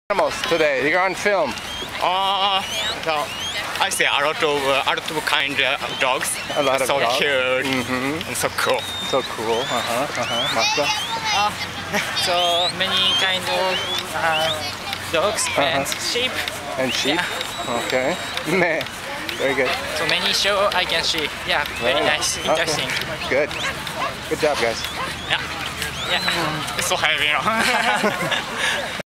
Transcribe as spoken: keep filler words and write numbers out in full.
Animals today. You're on film. Uh, so I see a lot of uh, a lot of kind of dogs. A lot of so dogs. cute Mm-hmm. and so cool. So cool. Uh huh. Uh huh. Masa. Uh, so many kind of uh, dogs and Uh-huh. sheep. And sheep. Yeah. Okay. Meh. Very good. So many show I can see. Yeah, very Right. nice, interesting. Okay. Good. Good job, guys. Yeah, yeah. It's so heavy, you know.